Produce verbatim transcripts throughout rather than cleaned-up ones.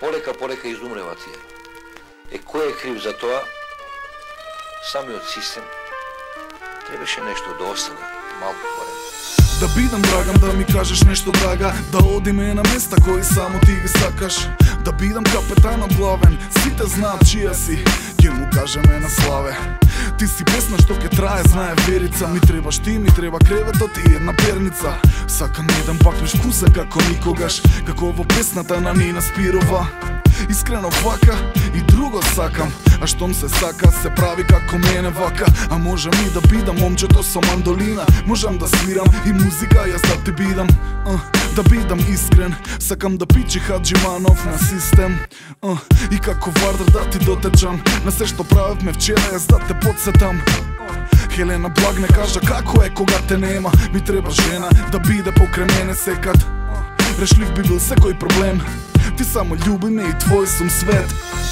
полека полека изумрeva тие. Е, кој е крив за тоа? Самиот систем. Требаше нешто да остане малку поред. Да бидам драган, да ми кажеш нешто драга, да одиме на места кои само ти ги сакаш. Да бидам капетанот главен, сите знаат чија си, ќе му кажеме на славе. Ти си песна што ќе трае, знае Верица. Ми требаш ти, ми треба креветот и една перница. Сакам еден пакнеш вкусен како никогаш, како во песната на Нина Спирова. Искрено вака и друго сакам, а штом се сака се прави како мене вака. А можам и да бидам момчето со мандолина, можам да свирам и музика јас да ти бидам. uh, Да бидам искрен, сакам да пичи Хаджиманов на систем. uh, И како Вардар да ти дотечам на се што правевме вчера, јас да те подсетам. Хелена Благне кажа како е кога те нема, ми треба жена да биде покрај мене секад. Решлив би бил секој проблем, ти само љуби ме и твој сум свет.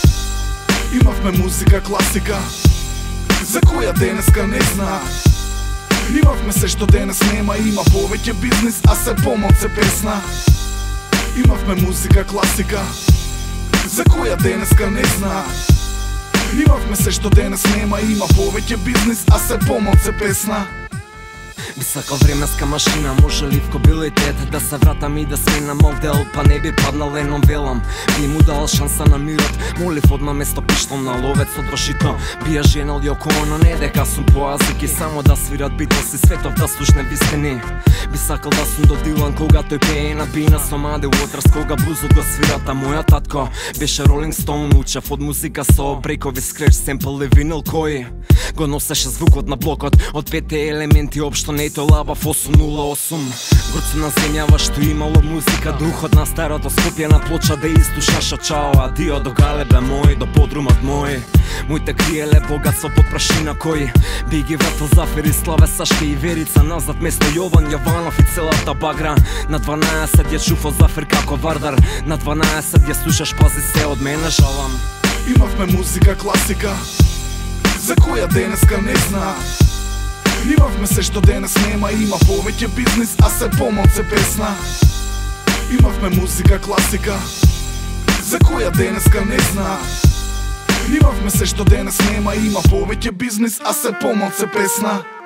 Имавме музика класика, за која денеска не зна. Имавме се што денес нема, има повеќе бизнис, а се помалце песна. Имавме музика класика, за која денеска не зна. Имавме се што денес нема, има повеќе бизнис, а се помалце песна. Би сакал временска машина, може ли в кобилитет да се вратам и да сменам модел, па не би паднал едном велам. Би му дал шанса на мирот, молив одма место пиштом на ловец од Вашито. Би ја женал Јоко Оно, не дека сум поазики, само да свират Битлс и светов да слушне вистини. Би сакал да сум до Дилан кога тој пее на бина со Маде Уотерс, кога блузот го свират, а моја татко беше Ролинг Стоун, учев од музика со брейкови, скреч, семпл и винил кој го носеше звукот на блокот од петте елементи општо не тој лава в осум нула осум. Горцу на земјава што имало музика, духот на старото Скопје на плоча да истушаша чао, адио до галебе мој, до подрумот мој. Моите криеле богатство под прашина кој би ги вратил Зафир и Славе, Сашке и Верица назад место Јован Јованов и целата багра. На дванаесет ја чуфо Зафир како Вардар, на дванаесет ја слушаш, пази се од мене жалам. Имавме музика класика, за која денеска не зна. Имавме се што денес нема, има повеќе бизнис, а се помалце песна. Имавме музика класика, за која денеска не зна. Имавме се што денес нема, има повеќе бизнис, а се помалце песна.